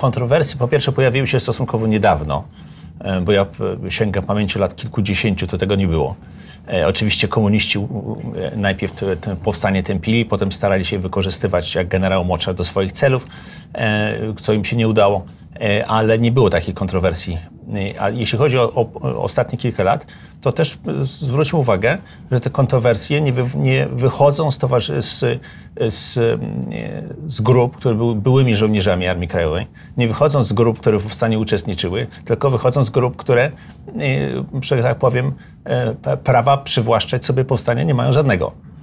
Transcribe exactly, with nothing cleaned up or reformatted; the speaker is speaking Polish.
kontrowersje po pierwsze pojawiły się stosunkowo niedawno, bo ja sięgam pamięci lat kilkudziesięciu, to tego nie było. E, oczywiście komuniści najpierw te, te powstanie tępili, potem starali się wykorzystywać jak generał Mocza do swoich celów, e, co im się nie udało, e, ale nie było takiej kontrowersji. E, a jeśli chodzi o, o, o ostatnie kilka lat, to też zwróćmy uwagę, że te kontrowersje nie, wy, nie wychodzą z, z, z, z grup, które były byłymi żołnierzami Armii Krajowej, nie wychodzą z grup, które w powstaniu uczestniczyły, tylko wychodzą z grup, które, że tak powiem, prawa przywłaszczać sobie powstania nie mają żadnego.